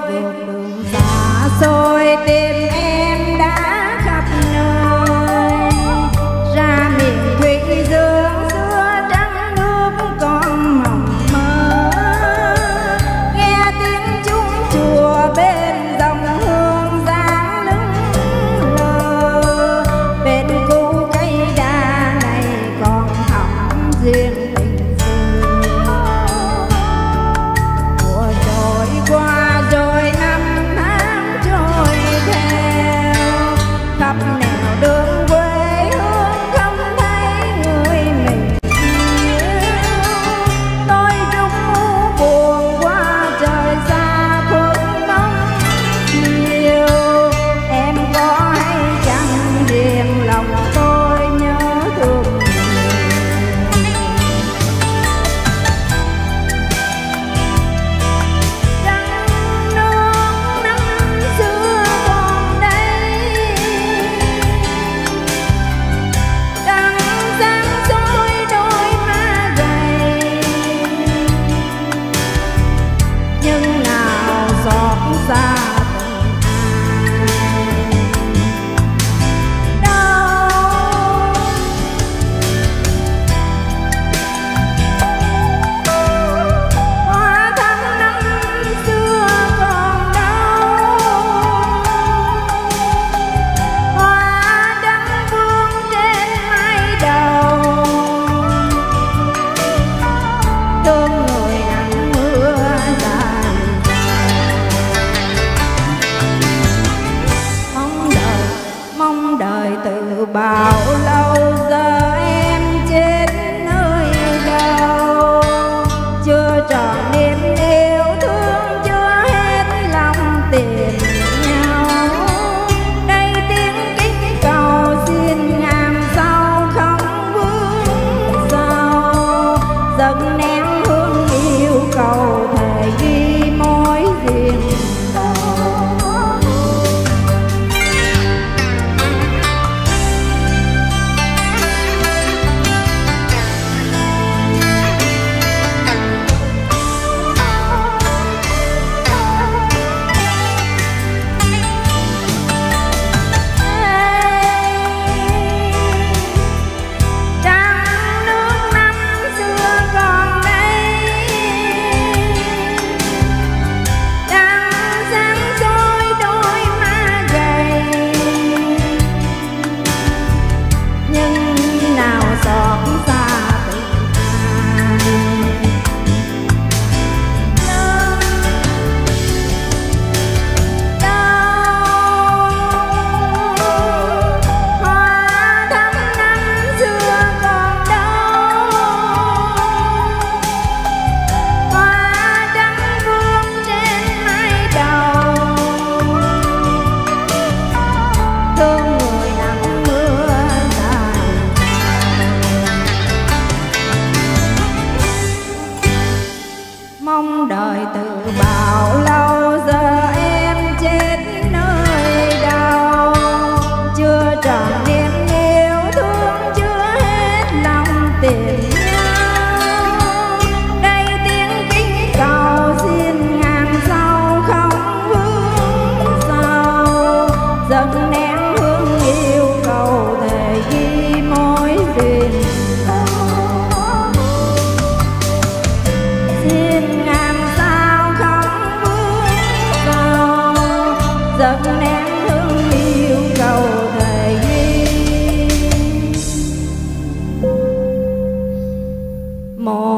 vượt đường xa xôi tìm em đã khắp nơi, ra miền thủy dương xưa trắng nước con mộng mơ, nghe tiếng chuông chùa bên dòng hương dáng lững lờ, bên cũ cây đa này còn thắm duyên tình xưa. Mùa trôi qua rồi năm tháng trôi theo, khắp nẻo đường quê hương không thấy người mình yêu. Tôi rung u buồn qua trời xa khuất mong nhiều, em có hay chẳng riêng lòng tôi nhớ thương nhiều. Trăng nước năm xưa còn đây, trăng sáng soi đôi má gầy, nhưng nào xót xa từng ai đâu. Hoa thắm năm xưa còn đâu, hoa đắng vương trên mái đầu, thương người nắng mưa dài mong đời từ bao lâu, giờ em chết nơi đâu, chưa tròn niềm yêu thương, chưa hết lòng tìm nhau. Đây tiếng kính cầu xin ngàn sau không bước sau, dâng nén hương yêu cầu thề ghi mối duyên đầu. Trăng nước năm xưa còn đây, trăng sáng soi đôi má gầy, nhưng nào xót xa từng ai. Hoa thắm năm xưa còn đâu, hoa trắng vương trên mái đầu, thương người nắng mưa dài. Mong đời từ bao lâu, giờ em chết nơi đâu, chưa tròn niềm yêu thương, chưa hết lòng tìm nhau. Đây tiếng kính cầu xin ngàn sau không bước sau, dâng nén hương yêu cầu thề ghi mối duyên đầu. Xin ngàn sao không bước sau, dâng nén hương yêu cầu thề ghi mối